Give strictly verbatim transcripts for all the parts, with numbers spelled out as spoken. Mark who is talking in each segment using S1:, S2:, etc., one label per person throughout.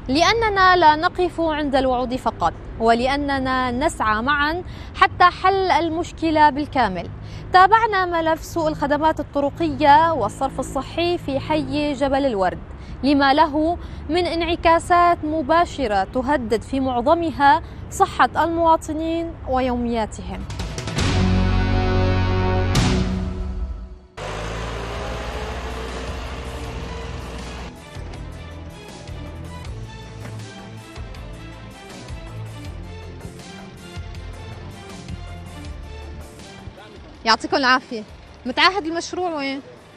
S1: لأننا لا نقف عند الوعود فقط، ولأننا نسعى معا حتى حل المشكلة بالكامل. تابعنا ملف سوء الخدمات الطرقية والصرف الصحي في حي جبل الورد، لما له من انعكاسات مباشرة تهدد في معظمها صحة المواطنين ويومياتهم. يعطيكم العافية. متعهد المشروع وين؟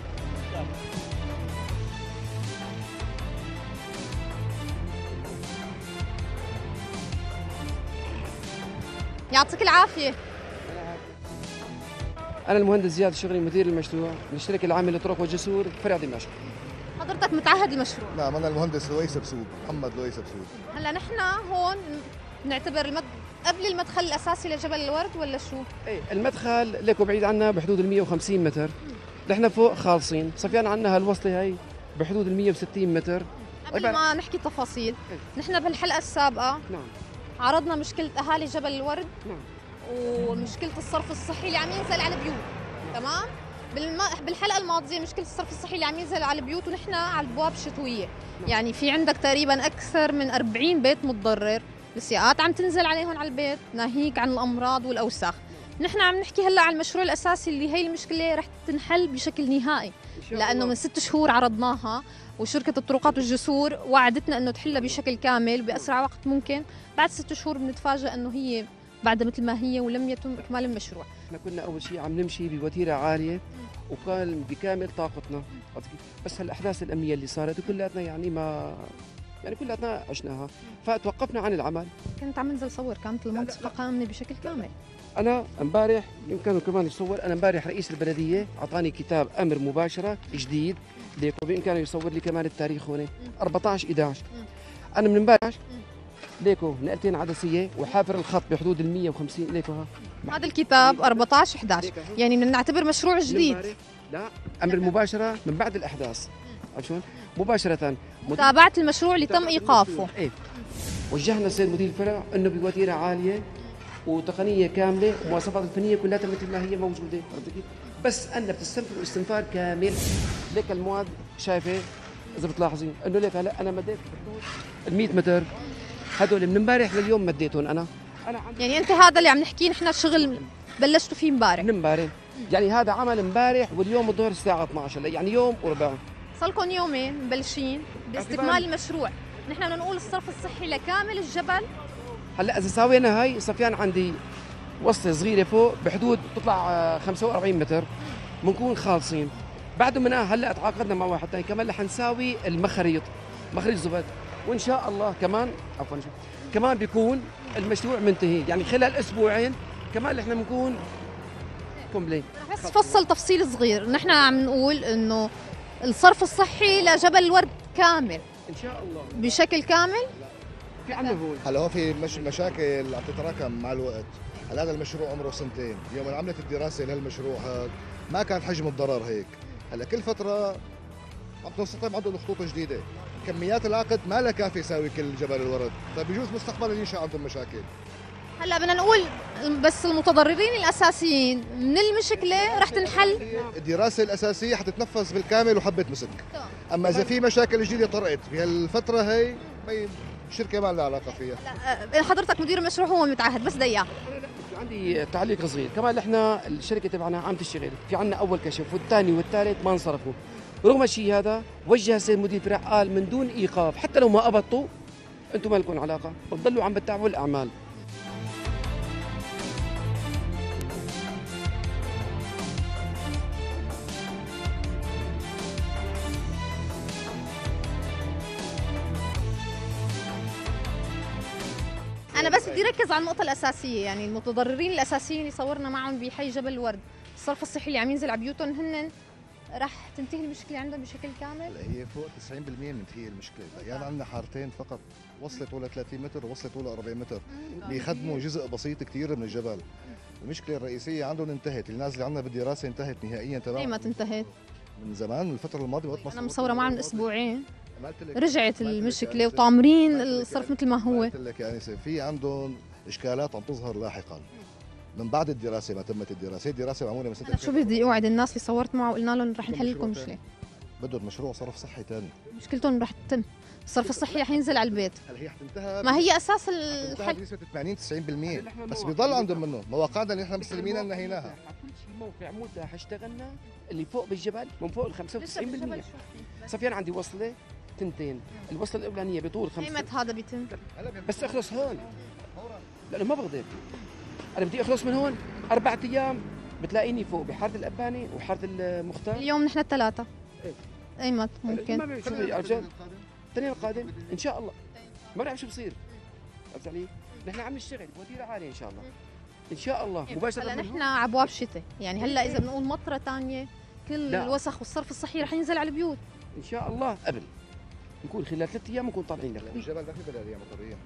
S1: يعطيك العافية.
S2: أنا المهندس زياد الشغري مدير المشروع من الشركة العامة للطرق والجسور فرع دمشق.
S1: حضرتك متعهد المشروع؟
S3: نعم أنا المهندس لويس بسوق، محمد لويس بسوق.
S1: هلا نحن هون نعتبر المد... قبل المدخل الأساسي لجبل الورد ولا شو؟
S2: ايه المدخل ليكو بعيد عنا بحدود ال مئة وخمسين متر، نحن فوق خالصين، صفيان عنا هالوصلة هي بحدود ال مئة وستين متر.
S1: قبل ما نحكي تفاصيل، نحن بالحلقة السابقة
S2: نعم
S1: عرضنا مشكلة أهالي جبل الورد
S2: نعم
S1: ومشكلة الصرف الصحي اللي عم ينزل على البيوت، تمام؟ بالم... بالحلقة الماضية مشكلة الصرف الصحي اللي عم ينزل على البيوت ونحن على الابواب الشتوية، يعني في عندك تقريبا أكثر من أربعين بيت متضرر، السيئات عم تنزل عليهم على البيت، ناهيك عن الأمراض والأوساخ. نحن عم نحكي هلا عن المشروع الأساسي اللي هي المشكلة رح تنحل بشكل نهائي، لأنه من ست شهور عرضناها وشركة الطرقات والجسور وعدتنا أنه تحلها بشكل كامل بأسرع وقت ممكن. بعد ست شهور بنتفاجأ أنه هي بعد مثل ما هي ولم يتم إكمال المشروع.
S2: احنا كنا أول شيء عم نمشي بوتيرة عالية وكان بكامل طاقتنا، بس هالأحداث الأمنية اللي صارت كلياتنا يعني ما يعني كلياتنا عشناها، فتوقفنا عن العمل.
S1: كنت عم انزل صور، كانت المنطقة قامة بشكل كامل.
S2: أنا امبارح يمكن كمان يصور، أنا امبارح رئيس البلدية أعطاني كتاب أمر مباشرة جديد ليكو بإمكانه يصور لي كمان التاريخ هون أربعة عشر إحدى عشر. أنا من امبارح ليكو نقلتين عدسية وحافر الخط بحدود ال مئة وخمسين ليكو ها.
S1: هذا الكتاب أربعة عشر إحدى عشر يعني بدنا نعتبر مشروع جديد.
S2: لا أمر مباشرة من بعد الأحداث. عشان مباشرة
S1: تابعت المشروع اللي تم إيقافه.
S2: إيه وجهنا السيد مدير الفرع انه بوتيره عاليه وتقنيه كامله ومواصفات الفنيه كلها مثل ما هي موجوده، بس انا بتستنفر استنفار كامل. ليك المواد شايفه اذا بتلاحظين انه ليك هلا انا مديت بحدود ال مئة متر، هدول من امبارح لليوم مديتهم انا. انا
S1: يعني انت هذا اللي عم نحكيه نحن الشغل بلشتوا فيه امبارح؟
S2: من امبارح، يعني هذا عمل امبارح واليوم الظهر الساعه اثني عشر، يعني يوم وربع.
S1: صار لكم يومين مبلشين باستكمال المشروع. نحن بدنا نقول الصرف الصحي لكامل الجبل.
S2: هلا اذا ساوينا هاي صفيان عندي وصله صغيره فوق بحدود بتطلع خمسة وأربعين متر بنكون خالصين. بعد منها هلا تعاقدنا مع واحد ثاني كمان رح نساوي المخاريط، مخاريط زبد، وان شاء الله كمان عفوا كمان بيكون المشروع منتهي، يعني خلال اسبوعين كمان احنا بنكون كومبلي.
S1: بس فصل تفصيل صغير، نحن عم نقول انه الصرف الصحي لجبل الورد كامل
S2: ان شاء الله
S1: بشكل كامل.
S2: في عندنا هون
S3: هلا هو في مش مشاكل عم تتراكم مع الوقت. هلا هذا المشروع عمره سنتين، يوم عملت الدراسه لهالمشروع هذا ما كان حجم الضرر هيك. هلا كل فتره عم تنسطم عندهم خطوط جديده، كميات العقد ما لها كافيه يساوي كل جبل الورد، فبيجوز مستقبلا ينشا عندهم مشاكل.
S1: هلا بدنا نقول بس المتضررين الاساسيين من المشكله رح تنحل.
S3: الدراسه الاساسيه حتتنفذ بالكامل وحبه مسك. اما اذا في مشاكل جديده طرقت بهالفتره هي الشركه ما لها علاقه فيها.
S1: لا حضرتك مدير المشروع هو متعهد بس دقيقه.
S2: عندي تعليق صغير كمان، احنا الشركه تبعنا عم تشتغل، في عندنا اول كشف والثاني والثالث ما انصرفوا. رغم الشيء هذا وجه السيد مدير الفرع قال من دون ايقاف حتى لو ما قبضتوا انتم ما لكم علاقه، بتضلوا عم بتتابعوا الاعمال.
S1: أنا بس بدي ركز على النقطة الأساسية، يعني المتضررين الأساسيين اللي صورنا معهم بحي جبل الورد، الصرف الصحي اللي عم ينزل على بيوتهم، هن رح تنتهي المشكلة عندهم بشكل كامل؟
S3: هي فوق تسعين بالمئة منتهية المشكلة، يعني عندنا حارتين فقط وصلت طولها ثلاثين متر ووصلت طولها أربعين متر، بيخدموا جزء بسيط كثير من الجبل. المشكلة الرئيسية عندهم انتهت، اللي نازلة عندنا بالدراسة انتهت نهائيا تماما.
S1: اي ما تنتهت؟
S3: من زمان، من الفترة الماضية.
S1: أنا مصورة معهم من أسبوعين. رجعت المشكله وطامرين الصرف مثل ما هو.
S3: قلت لك يعني في عندهم اشكالات عم تظهر لاحقا من بعد الدراسه ما تمت الدراسه، الدراسه معموله من سنه.
S1: انا شو بدي اوعد الناس اللي صورت معه وقلنا لهم رح نحل لكم مشكله.
S3: بدهم مشروع صرف صحي ثاني،
S1: مشكلتهم رح تتم، الصرف الصحي رح ينزل على البيت.
S3: هلا هي حتنتهى،
S1: ما هي اساس الحل
S3: بنسبه ثمانين تسعين بالمئة، بس بيضل عندهم منه مواقعنا اللي احنا مستلمينها نهيناها.
S2: كل شيء موقع متاح اشتغلنا اللي فوق بالجبل من فوق ال خمسة وتسعين بالمئة. صفيان عندي وصله تنتين، الوصله الاولانيه بطول خمسة.
S1: ايمت هذا بيتم؟
S2: بس اخلص هون لانه ما بقدر، انا بدي اخلص من هون اربع ايام بتلاقيني فوق بحاره الاباني وحاره المختار.
S1: اليوم نحن الثلاثه.
S2: ايه
S1: ايمت ممكن
S2: ما شو يا رجال الاثنين القادم ان شاء الله، ما بنعرف شو بصير. عرفت علي؟ نحن عم نشتغل وديره عاليه ان شاء الله ان شاء الله مباشره.
S1: هلا نحن على ابواب شتاء، يعني هلا اذا بنقول مطره ثانيه كل لا. الوسخ والصرف الصحي رح ينزل على البيوت
S2: ان شاء الله. قبل نكون خلال ثلاث ايام نكون طالعين لك.
S3: بالجبل ما في بلاليه مطريه،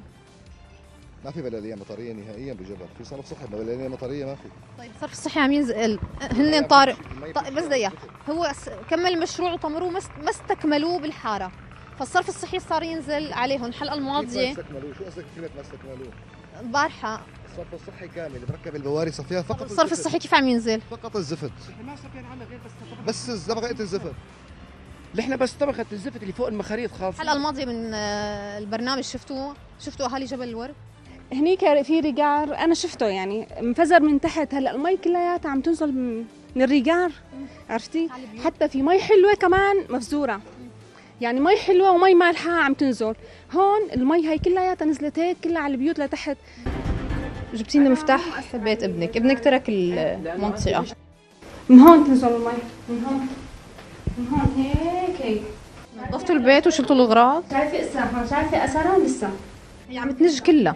S3: ما في بلاليه مطريه نهائيا بالجبل، في صرف صحي بلاليه مطريه ما في.
S1: طيب الصرف الصحي عم ينزل، هن طارق طيب بس دقيقه، هو كمل المشروع وطمروه ما استكملوه بالحاره، فالصرف الصحي صار ينزل عليهم. الحلقه الماضيه
S3: ما استكملوه، شو قصدك كلمه ما استكملوه؟
S1: البارحه
S3: الصرف الصحي كامل مركب البواري صفيها فقط.
S1: الصرف الصحي كيف عم ينزل؟
S3: فقط الزفت،
S2: ما صار عنا غير
S3: بس بس طبقه الزفت.
S2: نحن بس طبقه الزفت اللي فوق المخاريط خالص.
S1: الحلقه الماضيه من البرنامج شفتوه؟ شفتوا اهالي جبل الورد؟
S4: هنيك في ريجار انا شفته، يعني انفجر من تحت. هلا المي كلياتها عم تنزل من الريجار، عرفتي؟ حتى في مي حلوه كمان مفزوره، يعني مي حلوه ومي مالحه عم تنزل. هون المي هي كلياتها نزلت هيك كلها على البيوت لتحت.
S1: جبتي لنا مفتاح بيت ابنك، ابنك ترك المنطقه.
S4: من هون تنزل المي، من هون من هون هيك هيك.
S1: نظفتوا البيت وشلتوا الاغراض؟
S4: شايفه اسا شايفه اثرها لسه
S1: هي عم تنج كلها.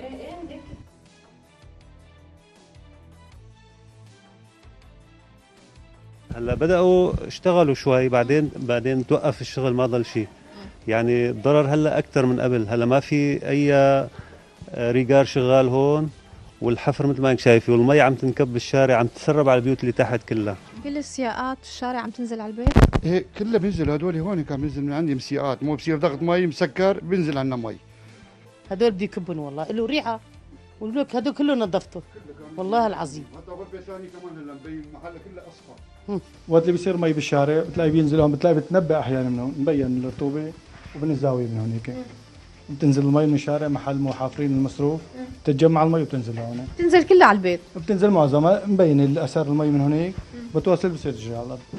S5: هلا بدأوا اشتغلوا شوي، بعدين بعدين توقف الشغل ما ضل شيء. يعني الضرر هلا أكثر من قبل، هلا ما في أي ريجار شغال هون، والحفر مثل ما انك شايفه، والمي عم تنكب بالشارع، عم تسرب على البيوت اللي تحت كلها.
S1: كل السياقات الشارع عم تنزل على البيت؟
S6: ايه كلها بينزل، هدول هون كان بينزل من عندي مسيقات، مو بصير ضغط مي مسكر بينزل عنا مي.
S7: هدول بده يكبن والله، له ريحه والبلوك هدول كله نظفته والله العظيم.
S6: حتى غرفه ثانيه كمان هلا مبين محلها كله اصفر.
S8: وقت اللي بيصير مي بالشارع بتلاقي بينزل هون، بتلاقي بتنبأ احيانا من هون، مبين الرطوبه ومن الزاويه من هون هيك. بتنزل المي من الشارع محل مو حافرين المصروف، بتتجمع المي وبتنزل هون.
S1: بتنزل كلها على البيت؟
S8: بتنزل معظمها، مبين الاثار المي من هونيك، بتوصل بصير تجي على الارض.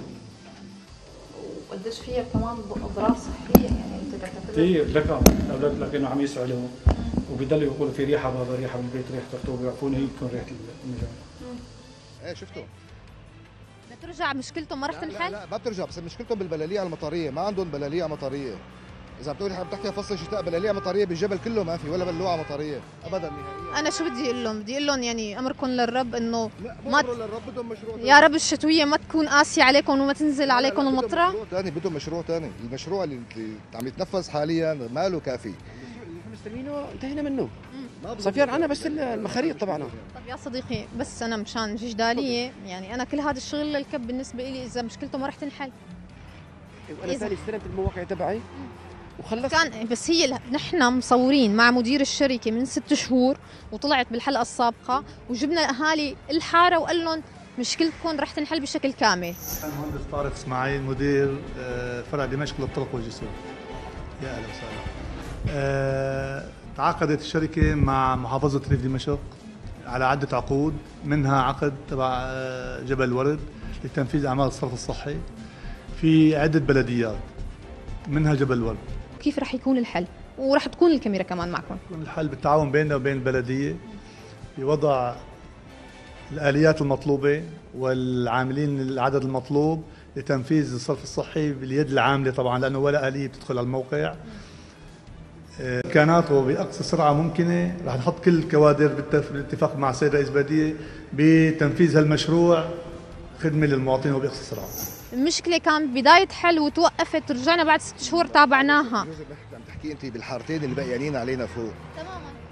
S1: وقديش فيها كمان اضرار صحيه يعني انت تعتبر؟
S8: كثير لك الاولاد لكنه عم يسعوا لهم وبيضلوا يقولوا في ريحه بابا، ريحه بالبيت، ريحه رطوبه، يعرفون هي تكون ريحه المجال.
S3: ايه شفتوا؟
S1: بترجع مشكلتهم ما رح تنحل؟
S3: لا لا ما بترجع، بس مشكلتهم بالبلاليه المطريه، ما عندهم بلاليه مطريه. اذا بتقولي عم تحكي فصل الشتاء بلاليه مطريه بالجبل كله ما في ولا بلوعه مطريه ابدا نهائيا.
S1: انا شو بدي اقول لهم؟ بدي اقول لهم يعني امركم للرب انه
S3: ما ت... للرب بدهم مشروع
S1: يا رب الشتويه ما تكون قاسيه عليكم وما تنزل عليكم المطره.
S3: مشروع ثاني، بدهم مشروع ثاني، المشروع اللي عم يتنفذ حاليا ما له كافي.
S2: اللي احنا مستلمينه انتهينا منه. صفيان عنا بس المخاريط تبعنا.
S1: طب يا صديقي بس انا مشان جداليه يعني انا كل هذا الشغل للكب بالنسبه لي اذا مشكلته ما رح تنحل.
S2: وانا ثاني استلمت المواقع تبعي وخلصت.
S1: كان بس هي نحن مصورين مع مدير الشركه من ست شهور وطلعت بالحلقه السابقه وجبنا اهالي الحاره وقال لهم مشكلتكم رح تنحل بشكل كامل.
S9: انا مهندس طارق اسماعيل مدير فرع دمشق للطرق والجسور. يا اهلا وسهلا. تعاقدت الشركه مع محافظه ريف دمشق على عده عقود، منها عقد تبع جبل الورد لتنفيذ اعمال الصرف الصحي في عده بلديات منها جبل الورد.
S1: كيف رح يكون الحل؟ ورح تكون الكاميرا كمان معكم.
S9: يكون الحل بالتعاون بيننا وبين البلديه بوضع الآليات المطلوبة والعاملين العدد المطلوب لتنفيذ الصرف الصحي باليد العاملة طبعا، لأنه ولا آلية بتدخل على الموقع. إمكاناته بأقصى سرعة ممكنة رح نحط كل الكوادر بالاتفاق مع السيد رئيس البلدية بتنفيذ هالمشروع خدمة للمواطنين وبأقصى سرعة.
S1: المشكلة كان بداية حل وتوقفت، رجعنا بعد ست شهور تابعناها.
S3: عم تحكي أنت بالحارتين اللي بقيانين علينا فوق.
S1: تماما.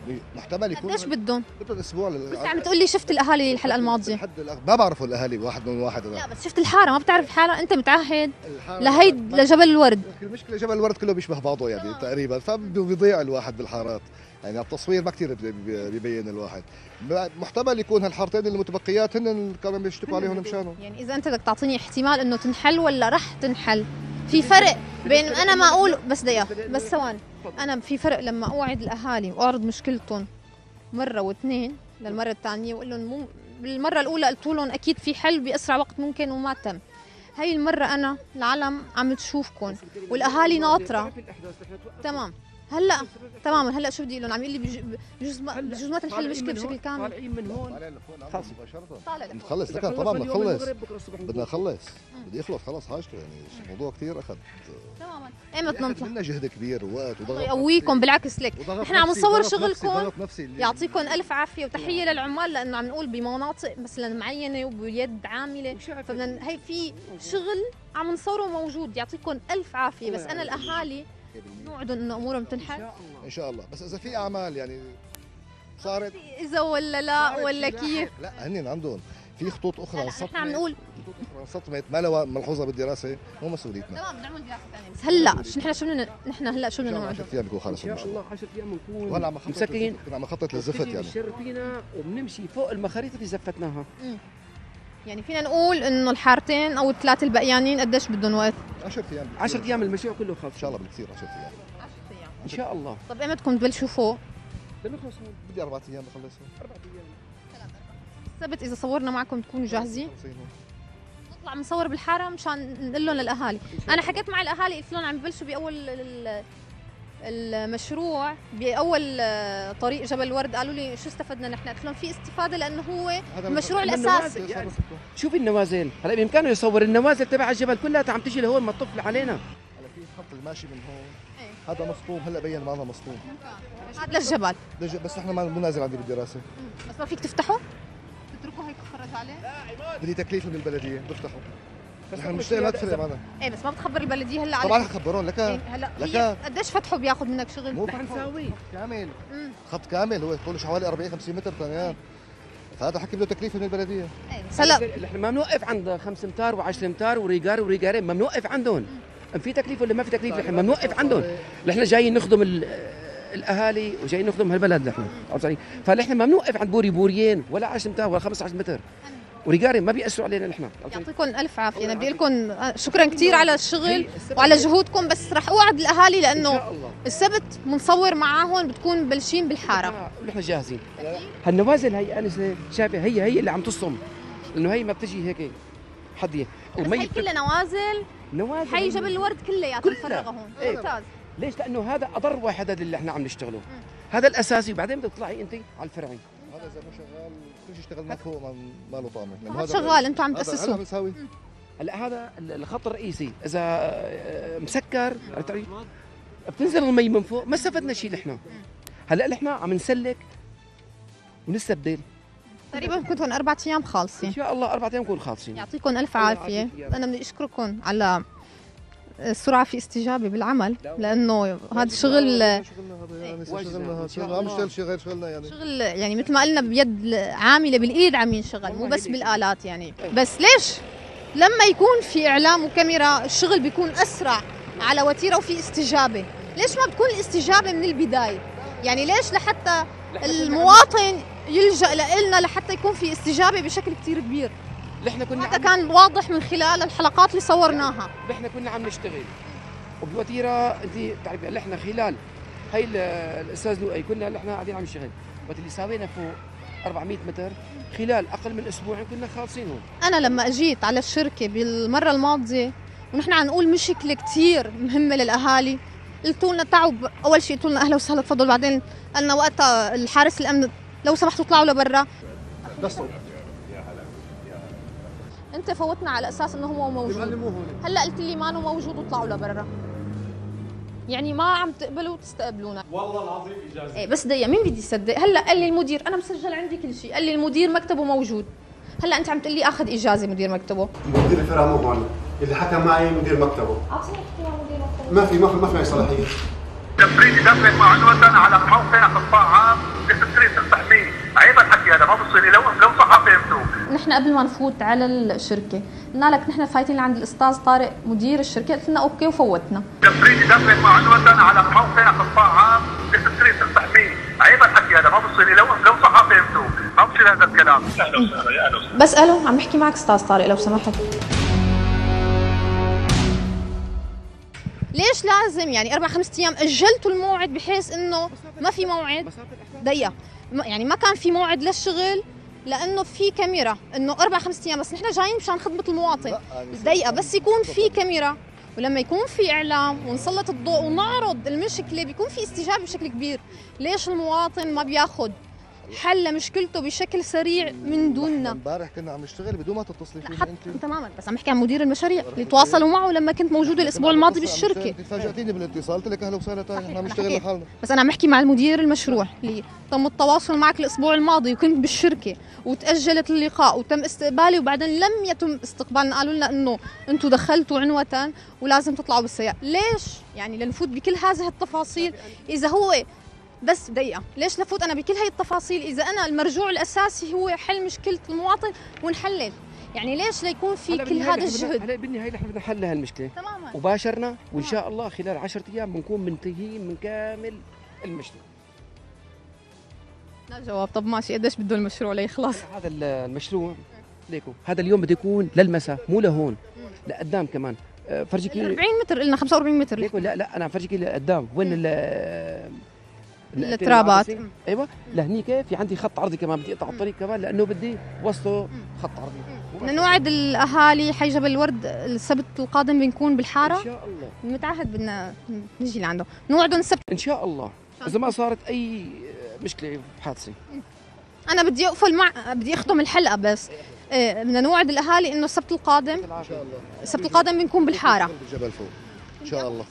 S3: محتمل يكون
S1: قديش بدهم؟
S3: بدهم اسبوع
S1: بس عم تقول لي شفت الاهالي الحلقه الماضيه
S3: لحد ما بعرفوا الاهالي واحد من واحد.
S1: لا بس شفت الحاره، ما بتعرف الحاره، انت متعهد لهيد لجبل الورد.
S3: المشكله جبل الورد كله بيشبه بعضه يعني تقريبا، فبيضيع الواحد بالحارات يعني التصوير ما كثير بيبين الواحد. محتمل يكون هالحارتين المتبقيات هن كانوا بيشتكوا عليهم مشانه.
S1: يعني اذا انت بدك تعطيني احتمال انه تنحل ولا رح تنحل، في فرق بين انا ما اقول بس دقيقه بس ثواني، انا في فرق لما اوعد الاهالي واعرض مشكلتهم مره واثنين للمره الثانيه واقول لهم مو بالمره الاولى قلت لهم اكيد في حل باسرع وقت ممكن وما تم. هاي المره انا العالم عم تشوفكم والاهالي ناطره. تمام هلا تماما هلا شو بدي اقول لهم؟ عم يقول لي بجوز ما بجوز ما تنحل المشكله بشكل كامل.
S2: طالعين من هون
S3: خلص نخلص لك طبعا بدنا نخلص بدنا نخلص بدي يخلص خلص حاجته يعني الموضوع كثير اخذ
S1: تماما. ايمتى نطلع؟
S3: بدنا جهد كبير ووقت وضغط
S1: يقويكم بالعكس لك نحن عم نصور شغلكم. يعطيكم الف عافيه وتحيه للعمال لانه عم نقول بمناطق مثلا معينه وبيد عامله فبدنا هي في شغل عم نصوره موجود. يعطيكم الف عافيه. بس انا الاهالي نوعدهم انه امورهم تنحل
S3: ان شاء الله. بس اذا في اعمال يعني صارت
S1: اذا ولا لا ولا كيف
S3: لا هن عندهم في خطوط اخرى
S1: نحن عم نقول
S3: خطوط اخرى انسطمت ما لها ملحوظه بالدراسه مو مسؤوليتنا.
S1: تمام بنعمل دراسه ثانيه. بس هلا نحن شو بدنا نحن هلا شو بدنا نعمل؟
S3: عشرة ايام بيكون خلص
S2: ان شاء الله. عشرة ايام بنكون
S3: وهلا عم نخطط
S2: مسكين
S3: كنا عم نخطط للزفت يعني
S2: بنشر فينا وبنمشي فوق المخاريط اللي زفتناها.
S1: يعني فينا نقول انه الحارتين او الثلاثه البقيانين قديش بدهم وقت؟
S3: عشرة ايام
S2: عشرة ايام المشروع كله خلص
S3: ان شاء الله بالكثير عشرة ايام
S2: ان شاء الله.
S1: طب ايمتى بدكم تبلشوا فوق؟
S2: بنخلص
S3: بدي اربع ايام بخلص
S2: اربع ايام
S1: السبت اذا صورنا معكم تكونوا جاهزين؟ نطلع نصور بالحاره مشان نقول لهم للاهالي. انا حكيت مع الاهالي قلت لهم عم يبلشوا باول المشروع باول طريق جبل الورد. قالوا لي شو استفدنا نحن؟ قلت لهم في استفاده لانه هو المشروع الاساسي.
S2: يعني شوفي النوازل هلا بامكانه يصور النوازل تبع الجبل كلها عم تجي لهون ما تطفل علينا.
S3: هلا في خط الماشي من هون هذا مصطوم هلا بين معنا مصطوم
S1: هذا للجبل
S3: بس احنا ما مو نازل عندي بالدراسه.
S1: بس ما فيك تفتحه؟ تتركه هيك تتفرج عليه؟
S3: بدي تكليف من البلديه بفتحه. نحن بنشتغل ما تفرق معنا.
S1: ايه بس ما بتخبر البلديه هلا
S3: طبعا حخبرون لك
S1: إيه هلا
S3: لك
S1: قديش فتحه بياخذ منك شغل؟
S3: مو رح نساوي كامل مم. خط كامل هو طوله حوالي أربعين خمسين متر ثانيات فهذا حكي بده تكليف من البلديه.
S1: ايه بس هلا
S2: نحن ما بنوقف عند خمس امتار وعشر امتار وريجار وريجارين ما بنوقف عندهم. ان في تكليف ولا ما في تكليف نحن ما بنوقف عندهم. نحن جايين نخدم الاهالي وجايين نخدم هالبلد نحن فنحن ما بنوقف عند بوري بوريين ولا عشر امتار ولا خمسة عشر متر وريجاري ما بيأثروا علينا نحن.
S1: يعطيكم الف عافيه. انا بدي لكم شكرا كثير على الشغل وعلى جهودكم. بس رح اوعد الاهالي لانه السبت بنصور معاهم بتكون مبلشين بالحاره
S2: ونحن جاهزين. هالنوازل هي انسه شايفه هي هي اللي عم تصم لانه هي ما بتجي هيك حديه
S1: ومي كلها نوازل نوازل حي جبل الورد كلياته مفرغه هون.
S2: ايه. ممتاز. ليش؟ لانه هذا اضر واحد هذا اللي احنا عم نشتغله. هذا الاساسي وبعدين بدك تطلعي انت على الفرعي.
S3: هذا اذا مو شغال كل شيء اشتغل ما فوق ما له طعمه.
S1: هذا شغال انتم عم تاسسوه.
S3: هلا بنساوي
S2: هلا هذا الخط الرئيسي اذا مسكر بتنزل المي من فوق ما استفدنا شيء نحن. هلا نحن عم نسلك ونستبدل
S1: تقريبا كنتوا اربع ايام خالصين.
S2: ان شاء الله اربع ايام نكون خالصين.
S1: يعطيكم الف عافيه. انا بدي اشكركم على السرعه في استجابه بالعمل لانه هذا شغل
S3: شغلنا عم نشتغل شيء غير شغلنا يعني
S1: شغل يعني مثل ما قلنا بيد عامله بالايد عم ينشغل مو بس بالالات يعني. بس ليش لما يكون في اعلام وكاميرا الشغل بيكون اسرع على وتيره وفي استجابه؟ ليش ما بتكون الاستجابه من البدايه؟ يعني ليش لحتى المواطن يلجأ لنا لحتى يكون في استجابه بشكل كثير كبير؟
S2: نحن كنا
S1: هذا كان واضح من خلال الحلقات اللي صورناها.
S2: نحن كنا عم نشتغل وبالوتيره انت بتعرفي نحن خلال هي الاستاذ لؤي كنا نحن قاعدين عم نشتغل وقت اللي ساوينا فوق أربعمئة متر خلال اقل من اسبوعين كنا خالصين هون.
S1: انا لما اجيت على الشركه بالمره الماضيه ونحن عم نقول مشكله كثير مهمه للاهالي قلتوا لنا تعوا اول شيء قلتوا لنا اهلا وسهلا تفضلوا. بعدين قالنا وقتها الحارس الامن لو سمحتوا اطلعوا لبرا. انت فوتنا على اساس انه هو موجود. هلا قلت لي ما انه موجود وطلعوا لبرا. يعني ما عم تقبلوا وتستقبلونا.
S10: والله العظيم اجازه.
S1: ايه بس دقيقه مين بدي يصدق؟ هلا قال لي المدير انا مسجل عندي كل شيء. قال لي المدير مكتبه موجود. هلا انت عم تقول لي اخذ اجازه مدير مكتبه.
S10: مدير الفرع مو هون. اللي حكى معي مدير مكتبه.
S1: اعطيني احكي مع مدير مكتبه.
S10: ما في ما في ما في صلاحيه.
S11: تفريد دفع معنوة على موقع قطاع عام تشتري تستحميه، عيب الحكي هذا ما بصير لو لو صح فهمتوه.
S1: نحن قبل ما نفوت على الشركه قلنا لك نحن فايتين لعند الاستاذ طارق مدير الشركه، قلت لنا اوكي وفوتنا.
S11: تريد تدفع عنوة على موقع قطاع عام تشتري تستحميه، عيب الحكي هذا ما بصير لو لو صح فهمتوه، ما بصير هذا الكلام. اهلا وسهلا يا اهلا وسهلا.
S1: بس الو عم بحكي معك استاذ طارق لو سمحت. ليش لازم يعني اربع خمس ايام اجلتوا الموعد بحيث انه ما في موعد؟ دقيقه يعني ما كان في موعد للشغل لانه في كاميرا، انه اربع خمس ايام بس نحن جايين مشان خدمه المواطن. دقيقه بس يكون في كاميرا ولما يكون في اعلام ونسلط الضوء ونعرض المشكله بيكون في استجابه بشكل كبير. ليش المواطن ما بياخذ حل مشكلته بشكل سريع من دوننا؟
S3: امبارح كنا عم نشتغل بدون ما تتصلي فينا انت.
S1: تماما، بس عم بحكي عن مدير المشاريع اللي تواصلوا معه لما كنت موجوده الاسبوع الماضي بالشركه.
S3: فاجأتيني بالاتصال قلت لك اهلا وسهلا تعال احنا عم نشتغل لحالنا.
S1: بس انا عم بحكي مع المدير المشروع اللي تم التواصل معك الاسبوع الماضي وكنت بالشركه وتاجلت اللقاء وتم استقبالي وبعدين لم يتم استقبالنا، قالوا لنا انه انتم دخلتوا عنوه ولازم تطلعوا بالسيارة. ليش؟ يعني لنفوت بكل هذه التفاصيل اذا هو بس دقيقة، ليش لفوت أنا بكل هاي التفاصيل إذا أنا المرجوع الأساسي هو حل مشكلة المواطن ونحلل؟ يعني ليش ليكون في كل هذا الجهد؟
S2: هلا بالنهاية نحن بدنا نحل هالمشكلة
S1: تماما
S2: وباشرنا وإن شاء الله خلال عشرة أيام بنكون منتهيين من كامل المشروع.
S1: لا جواب. طب ماشي، قديش بده المشروع ليخلص؟
S2: هذا المشروع ليكو هذا اليوم بده يكون للمساء مو لهون لقدام كمان. فرجيك
S1: أربعين متر قلنا خمسة وأربعين متر
S2: ليكو. لا لا أنا فرجيك لقدام وين ال
S1: الترابات.
S2: ايوه لهنيك في عندي خط عرضي كمان بدي اقطع الطريق كمان لانه بدي وسطه خط عرضي.
S1: بدنا نوعد الاهالي حي جبل الورد السبت القادم بنكون بالحاره ان شاء الله. متعهد بدنا نجي لعنده نوعدهم السبت
S2: ان شاء الله اذا ما صارت اي مشكله حادثه.
S1: انا بدي اقفل مع بدي اختم الحلقه بس إيه بدنا نوعد الاهالي انه السبت القادم ان شاء الله السبت القادم بنكون بالحاره
S3: بالجبل فوق ان شاء الله.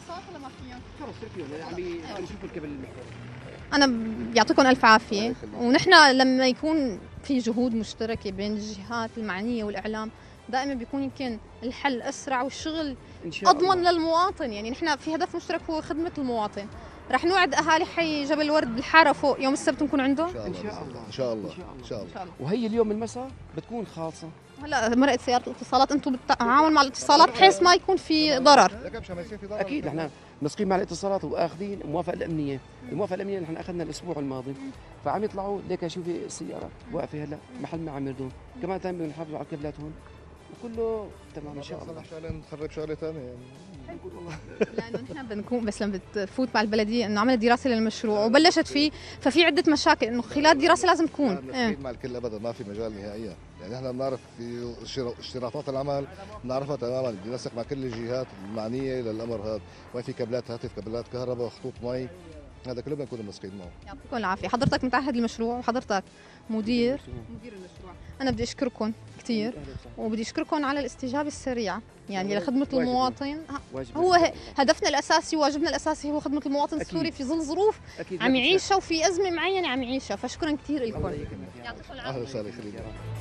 S1: أنا يعطيكم ألف عافية. ونحن لما يكون في جهود مشتركة بين الجهات المعنية والإعلام دائما بيكون يمكن الحل أسرع والشغل أضمن للمواطن. يعني نحن في هدف مشترك هو خدمة المواطن. رح نوعد أهالي حي جبل الورد بالحارة فوق يوم السبت نكون عنده
S3: إن شاء الله إن شاء الله إن شاء الله.
S2: وهي اليوم المساء بتكون خالصة.
S1: هلا مرقت سيارة الاتصالات، أنتم بالتعاون مع الاتصالات بحيث ما يكون في ضرر.
S2: أكيد نحن مسقين مع الاتصالات وآخذين الموافقة الأمنية. الموافقة الأمنية نحن أخذنا الأسبوع الماضي فعم يطلعوا ليك شوفي السيارة واقفة هلا محل ما عم يردون كمان ثاني بدنا نحافظوا على الكابلات هون وكله تمام إن شاء الله.
S3: عشان نخرب شغلة ثانية يعني.
S1: لانه نحن بنكون بس لما بتفوت مع البلديه انه عملت دراسه للمشروع وبلشت فيه ففي عده مشاكل انه خلال الدراسه لازم تكون
S3: ايه مع الكل ابدا ما في مجال نهائيا. يعني احنا بنعرف في اشتراطات العمل بنعرفها تماما بدي ننسق مع كل الجهات المعنيه للامر هذا. وين في كابلات هاتف كابلات كهرباء خطوط مي هذا كله بنكون منسقين معه.
S1: يعطيكم العافيه. حضرتك متعهد المشروع وحضرتك مدير مدير المشروع. انا بدي اشكركم كثير وبدي اشكركم على الاستجابه السريعه يعني لخدمه المواطن. هو هدفنا الاساسي وواجبنا الاساسي هو خدمه المواطن السوري في ظل ظروف عم يعيشها وفي ازمه معينه عم يعيشها. فشكرا كثير لكم. يعطيكم العافيه.
S3: اهلا وسهلا خليل.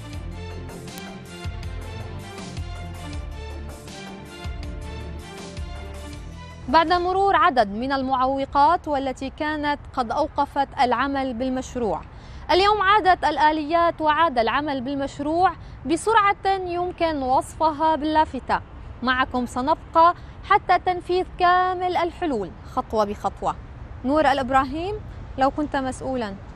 S12: بعد مرور عدد من المعوقات والتي كانت قد أوقفت العمل بالمشروع، اليوم عادت الآليات وعاد العمل بالمشروع بسرعة يمكن وصفها باللافتة. معكم سنبقى حتى تنفيذ كامل الحلول خطوة بخطوة. نور الإبراهيم، لو كنت مسؤولا